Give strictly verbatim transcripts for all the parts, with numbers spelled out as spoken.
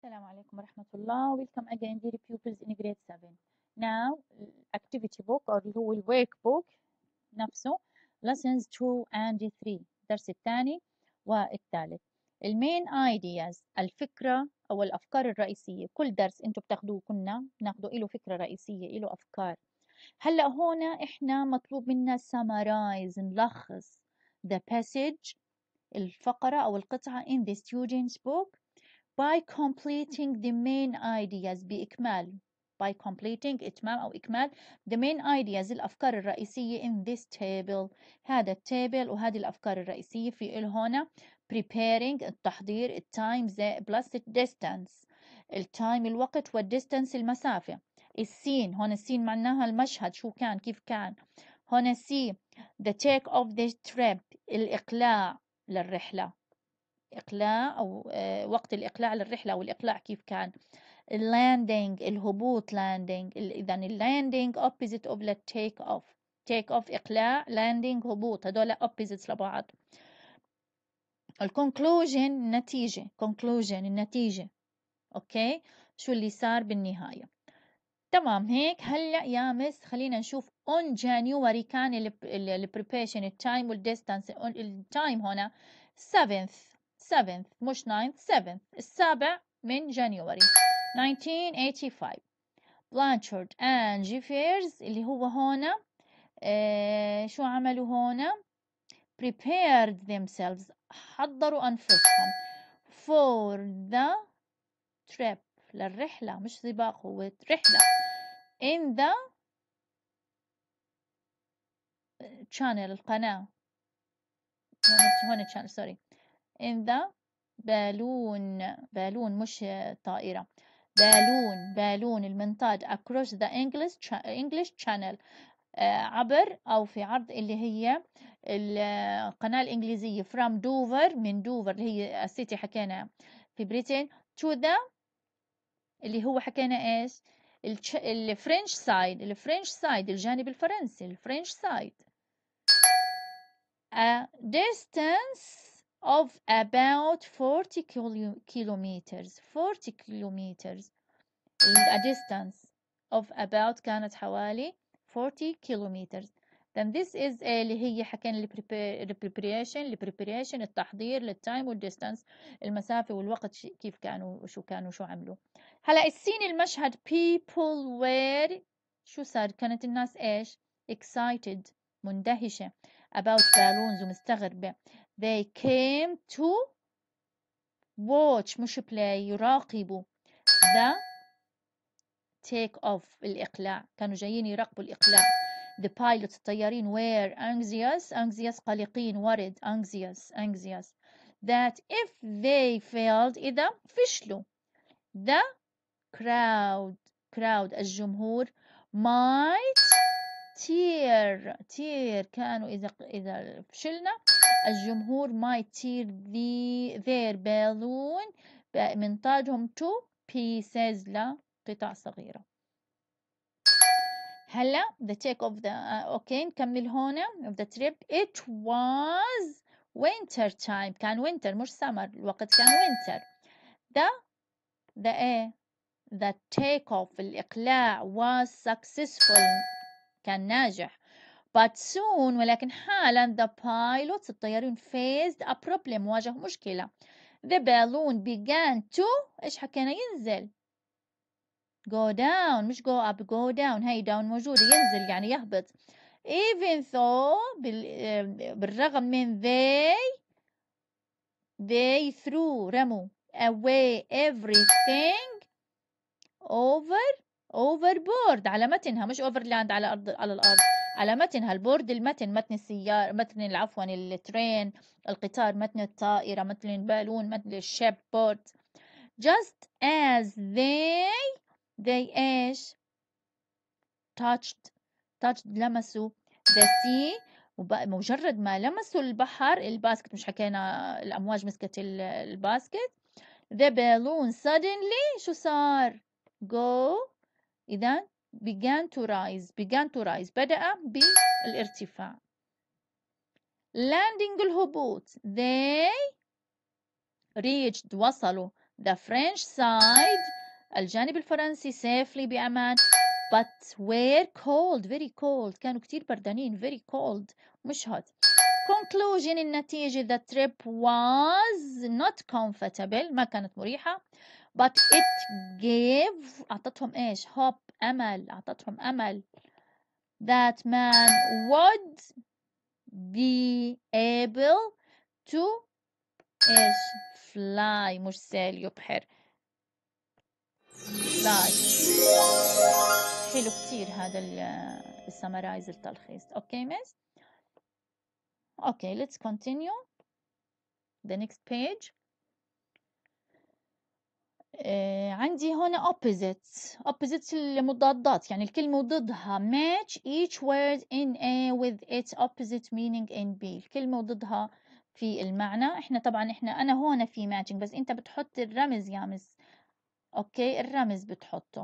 السلام عليكم ورحمة الله. Welcome again dear pupils in grade seven. Now activity book أو اللي هو الwork book نفسه lessons two and three الدرس الثاني والثالث. المين ideas الفكرة أو الأفكار الرئيسية. كل درس أنتم بتاخدوه كنا ناخده له فكرة رئيسية له أفكار. هلأ هنا إحنا مطلوب منا summarize نلخص the passage الفقرة أو القطعة in the student's book by completing the main ideas بإكمال by completing إتمام أو إكمال the main ideas الأفكار الرئيسية in this table. هذا التابل وهذه الأفكار الرئيسية في هنا preparing التحضير التايم plus distance التايم الوقت والديستانس المسافة. السين هون السين معناها المشهد شو كان كيف كان. هنا سي the take of the trip الإقلاع للرحلة إقلاع أو آه، وقت الإقلاع للرحلة أو الإقلاع كيف كان. اللاندنج الهبوط لاندنج إذا اللاندنج opposite of the take off take off إقلاع landing هبوط هدول opposites لبعض. الكونكلوجن النتيجة conclusion النتيجة أوكي شو اللي صار بالنهاية. تمام هيك هلا يا مس خلينا نشوف on January كان ال preparation التايم والديستانس. التايم هنا seventh seventh مش ninth seventh السابع من جانيوري nineteen eighty-five. بلانشارد and جيفيرز اللي هو هنا آه شو عملوا هنا prepared themselves حضروا أنفسهم for the trip للرحلة مش سباق هو رحلة in the channel القناة هون channel sorry in the بالون بالون مش طائرة بالون بالون المنطاد across the English English channel عبر أو في عرض اللي هي القناة الإنجليزية from دوفر من دوفر اللي هي السيتي حكينا في بريطان to the اللي هو حكينا إيش الفرنش سايد الفرنش سايد الجانب الفرنسي الفرنش سايد a distance of about forty kilometers forty kilometers a distance of about كانت حوالي forty kilometers. then this is اللي هي حكينا ال preparation ال preparation التحضير للتايم والديستانس المسافة والوقت كيف كانوا وشو كانوا شو عملوا. هلا السين المشهد people were شو صار كانت الناس ايش excited مندهشة about balloons ومستغربة. they came to watch مش play يراقبوا the take off الإقلاع كانوا جايين يراقبوا الإقلاع. the pilots الطيارين were anxious anxious قلقين worried anxious anxious that if they failed إذا فشلوا the crowd crowd الجمهور might tear tear كانوا إذا إذا فشلنا الجمهور might tear the their balloon منطادهم to pieces لقطع صغيرة. هلا the take of the اوكي نكمل هنا of the trip it was winter time كان winter مش summer الوقت كان winter. the the ايه the take off الإقلاع was successful كان ناجح but soon ولكن حالا the pilots الطيارين faced a problem واجه مشكلة. the balloon began to إيش حكينا ينزل go down مش go up go down هاي down موجودة ينزل يعني يهبط. even though بالرغم من they they threw رموا away everything over overboard على متنها مش overland على أرض على الأرض على متنها البورد المتن متن السيارة متن عفوا الترين القطار متن الطائرة متن البالون متن الشيب بورد. just as they they ايش touched touched لمسوا the sea مجرد ما لمسوا البحر الباسكت مش حكينا الأمواج مسكت الباسكت the balloon suddenly شو صار go إذا began to rise began to rise بدأ بالارتفاع. landing الهبوط they reached وصلوا The French side الجانب الفرنسي safely بأمان but were cold very cold كانوا كتير بردانين very cold مش hot. Conclusion النتيجة the trip was not comfortable ما كانت مريحة but it gave أعطتهم إيش hope أمل أعطتهم أمل that man would be able to إيش fly مش sail يبحر fly. حلو كتير هذا السمرايز التلخيص. اوكي مس. اوكي let's continue the next page. آه عندي هنا opposites opposites المضادات يعني الكلمة ضدها match each word in A with its opposite meaning in B. الكلمة ضدها في المعنى احنا طبعا احنا انا هون في matching بس انت بتحط الرمز يا مس. اوكي الرمز بتحطه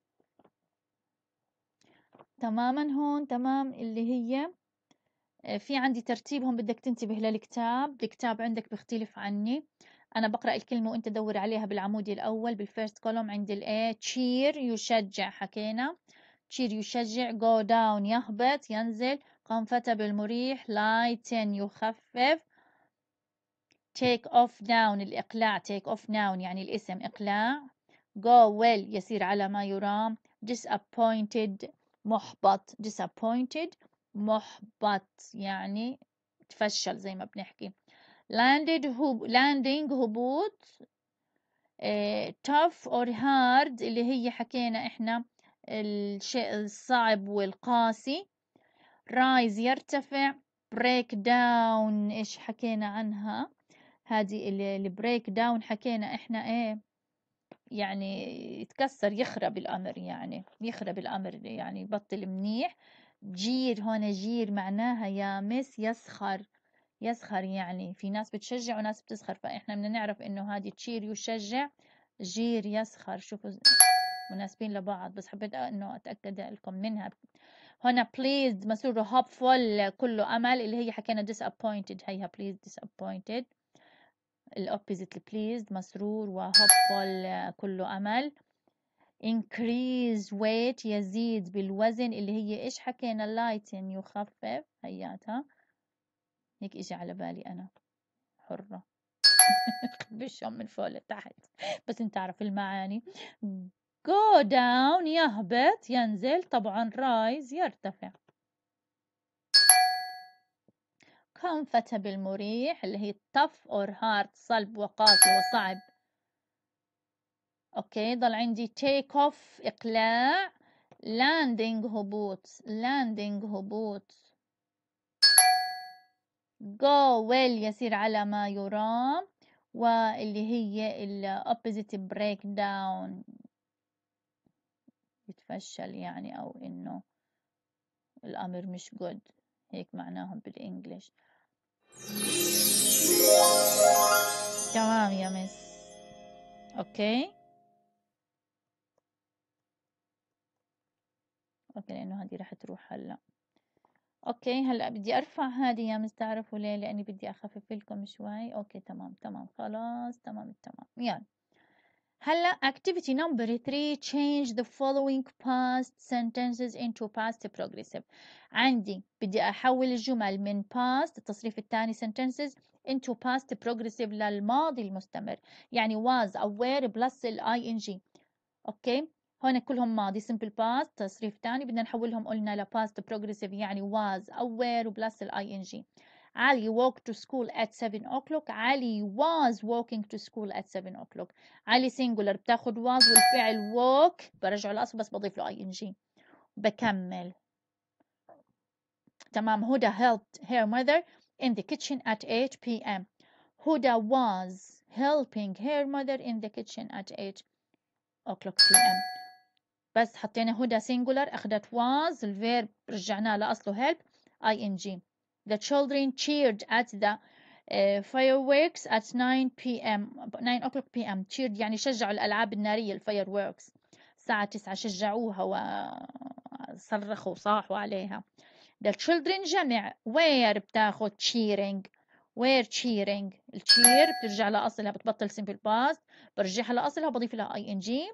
تماما هون تمام اللي هي في عندي ترتيبهم بدك تنتبه للكتاب. الكتاب عندك بيختلف عني. أنا بقرأ الكلمة وأنت دور عليها بالعمود الأول بالفيرست كولوم عند الأ. cheer يشجع حكينا cheer يشجع go down يهبط ينزل comfortable مريح lighten يخفف take off down الإقلاع take off noun يعني الاسم إقلاع go well يسير على ما يرام disappointed محبط disappointed محبط يعني تفشل زي ما بنحكي landed هب... landing هبوط اه... tough or hard اللي هي حكينا احنا الشيء الصعب والقاسي rise يرتفع break down ايش حكينا عنها هذه البريك داون حكينا احنا ايه يعني يتكسر يخرب الامر يعني يخرب الامر يعني بطل منيح. جير هون جير معناها يا مس يسخر يسخر يعني في ناس بتشجع وناس بتسخر فاحنا بدنا نعرف انه هذه تشير يشجع جير يسخر شوفوا مناسبين لبعض بس حبيت انه اتاكد لكم منها. هنا pleased مسرور hopeful كله امل اللي هي حكينا disappointed هيها pleased disappointed الopposite pleased مسرور و hopeful كله أمل. increase weight يزيد بالوزن اللي هي إيش حكينا lighten يخفف هياتها هيك إجي على بالي أنا حرة بشهم من فوق لتحت بس انت تعرف المعاني. go down يهبط ينزل طبعا rise يرتفع. comfortable مريح اللي هي tough or hard صلب وقاسي وصعب. اوكي ضل عندي take off اقلاع landing هبوط landing هبوط go well يسير على ما يرام واللي هي ال opposite break down يتفشل يعني او انه الامر مش good هيك معناهم بالانجليش. تمام يا مس. اوكي اوكي لانه هذه راح تروح هلا. اوكي هلا بدي ارفع هذه يا مس تعرفوا ليه لاني بدي اخفف لكم شوي. اوكي تمام تمام خلاص تمام تمام يلا هلا activity number three change the following past sentences into past progressive. عندي بدي احول الجمل من past التصريف الثاني sentences into past progressive للماضي المستمر يعني was aware plus ال ing. اوكي هون كلهم ماضي simple past تصريف ثاني بدنا نحولهم قلنا ل past progressive يعني was aware وبلس ال ing. علي walked to school at seven o'clock علي was walking to school at seven o'clock. علي singular بتاخد was والفعل walk برجعه الأصل بس بضيف له ing بكمل. تمام هدى helped her mother in the kitchen at eight p m هدى was helping her mother in the kitchen at eight o'clock p m بس حطينا هدى singular أخذت was الفيرب رجعناه لأصله help ing. The children cheered at the uh, fireworks at nine p m nine o'clock p m cheered يعني شجعوا الألعاب النارية الفايروركس الساعة تسعة شجعوها وصرخوا وصاحوا عليها. The children جمع where بتاخد cheering were cheering. الcheer بترجع لأصلها، بتبطل simple past، برجعها لأصلها وبضيف لها ing.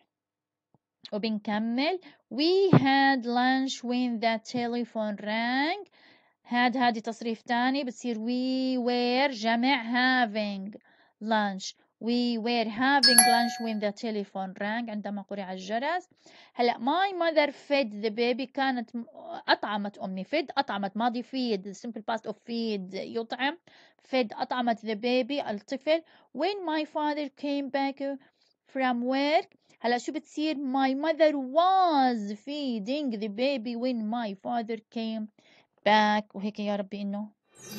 وبنكمل we had lunch when the telephone rang. had هذه تصريف تاني بتصير we were جمع having lunch. we were having lunch when the telephone rang عندما قرع الجرس. هلا my mother fed the baby كانت أطعمت أمي. fed أطعمت ماضي feed simple past of feed يطعم. fed أطعمت the baby الطفل. when my father came back from work هلا شو بتصير my mother was feeding the baby when my father came back. وهيك يا ربي إنه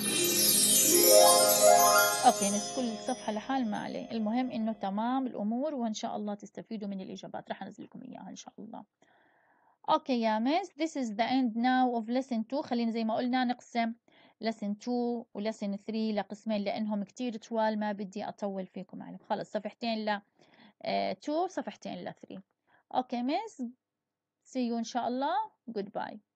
أوكي نس كل صفحة لحال ما عليه. المهم إنه تمام الأمور، وإن شاء الله تستفيدوا من الإجابات، رح أنزل لكم إياها إن شاء الله. أوكي يا مس this is the end now of lesson two. خلينا زي ما قلنا نقسم lesson two و lesson three لقسمين لأنهم كتير طوال، ما بدي أطول فيكم عليهم. خلص صفحتين ل two صفحتين ل three. أوكي مس see you إن شاء الله. goodbye.